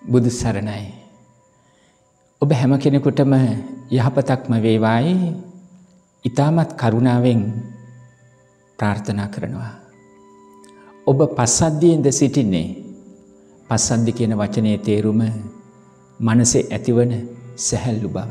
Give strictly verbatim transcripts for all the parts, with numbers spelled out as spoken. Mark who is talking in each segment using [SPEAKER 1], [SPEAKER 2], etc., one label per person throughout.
[SPEAKER 1] බුදු සරණයි. ඔබ හැම කෙනෙකුටම යහපතක්ම වේවායි ඊටමත් කරුණාවෙන් ප්‍රාර්ථනා කරනවා. ඔබ පස්සද්ධියෙන්ද සිටින්නේ? පස්සද්ධි කියන වචනේ තේරුම මනසේ ඇතිවන සැහැල්ලු බව.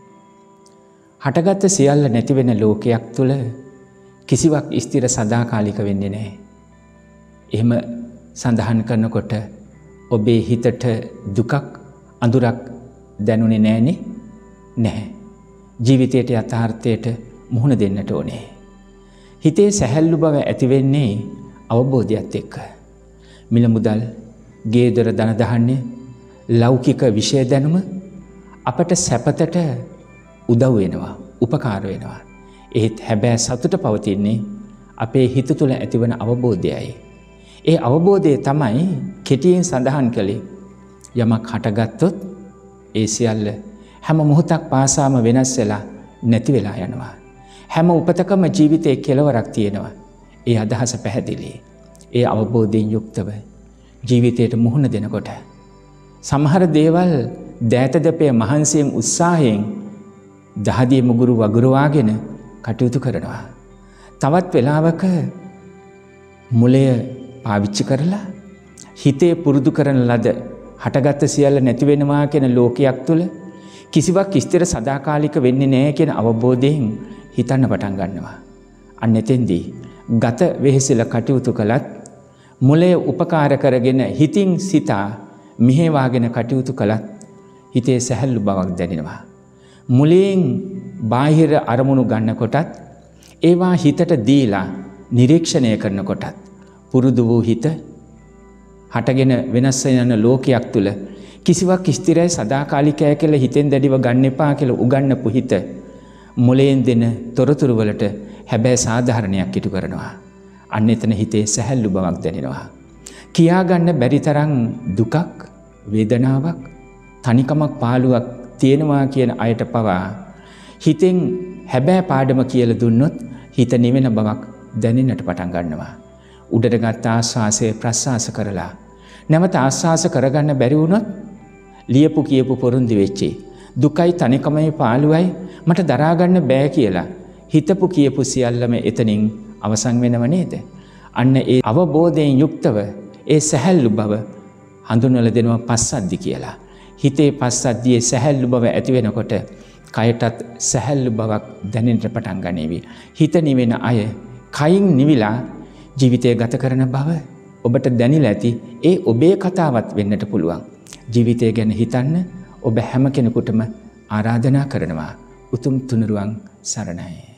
[SPEAKER 1] හටගත් සියල්ල නැති වෙන ලෝකයක් තුල කිසිවක් ස්ථිර සදාකාලික වෙන්නේ නැහැ. එහෙම සඳහන් කරනකොට ඔබේ හිතට දුකක් අඳුරක් දැනුනේ නැහනේ? නැහැ. ජීවිතයේ යථාර්ථයට මුහුණ දෙන්නට ඕනේ. හිතේ සැහැල්ලු බව ඇති වෙන්නේ අවබෝධයත් එක්ක. මිල මුදල්, ගේ දොර ධන දහන්නේ, ලෞකික විෂය දැනුම අපට සැපතට උදව් වෙනවා, උපකාර වෙනවා. ඒත් හැබැයි සතුට පවතින්නේ අපේ හිත තුළ ඇතිවන අවබෝධයයි. ඒ අවබෝධය තමයි කෙටියෙන් සඳහන් කළේ. යමක් හටගත්තොත් ඒ සියල්ල හැම මොහොතක් පාසාම වෙනස් වෙලා නැති වෙලා යනවා. හැම උපතකම ජීවිතයේ කෙලවරක් තියෙනවා. ඒ අදහස පැහැදිලි. ඒ අවබෝධයෙන් යුක්තව ජීවිතයට මුහුණ දෙනකොට සමහර දේවල් දෑත දෙපේ මහන්සියෙන් උත්සාහයෙන් දහදිය මුගුරු වගුරුවාගෙන කටයුතු කරනවා. තවත් වෙලාවක මුලය පාවිච්චි කරලා හිතේ පුරුදු කරන ලද හටගත් සියල්ල නැති වෙනවා කියන ලෝකයක් තුල කිසිවක් ස්ථිර සදාකාලික වෙන්නේ නැහැ කියන අවබෝධයෙන් හිතන්න පටන් ගන්නවා. අන්න එතෙන්දී ගත වෙහෙසලා කටයුතු කළත් මුලය උපකාර කරගෙන හිතින් සිතා මෙහෙවාගෙන කටයුතු කළත් හිතේ සැහැල්ලු බවක් දැනෙනවා. මුලින් බාහිර අරමුණු ගන්නකොටත් ඒවා හිතට දීලා නිරීක්ෂණය කරනකොටත් පුරුදු වූ හිත හටගෙන වෙනස් වෙන ලෝකයක් තුල කිසිවක් ස්ථිරයි සදාකාලිකයි කියලා හිතෙන් දැඩිව ගන්න එපා කියලා උගන්වපු හිත මුලෙන් දෙන තොරතුරු වලට හැබැයි සාධාරණයක් ඉටු කරනවා. අන්න එතන හිතේ සැහැල්ලු බවක් දැනෙනවා. කියා ගන්න බැරි තරම් දුකක්, වේදනාවක්, තනිකමක්, පාළුවක් තියෙනවා කියන අයට පවා හිතෙන් හැබැයි පාඩම කියලා දුන්නොත් හිත නිවෙන බවක් දැනෙන්නට පටන් ගන්නවා. උඩට ගත්ත ආස්වාසය ප්‍රස්වාස කරලා නැවත ආස්වාස කරගන්න බැරි වුණොත් ලියපු කියපු පොරුන්දි වෙච්චි දුකයි තනිකමයි පාළුවයි මට දරා ගන්න බෑ කියලා හිතපු කියපු සියල්ලම එතනින් අවසන් වෙනව නේද? අන්න ඒ අවබෝධයෙන් යුක්තව ඒ සැහැල්ලු බව හඳුන්වලා දෙනවා පස්සද්ධි කියලා. හිතේ පස්සද්ධියේ සැහැල්ලු බව ඇති වෙනකොට කයටත් සැහැල්ලු බවක් දැනෙන්න පටන් ගනීවි. හිත නිවෙන අය කයින් නිවිලා ජීවිතය ගත කරන බව ඔබට දැනෙලා ඇති. ඒ ඔබේ කතාවක් වෙන්නට පුළුවන්. ජීවිතය ගැන හිතන්න ඔබ හැම කෙනෙකුටම ආරාධනා කරනවා. උතුම් තුනුරුවන් සරණයි.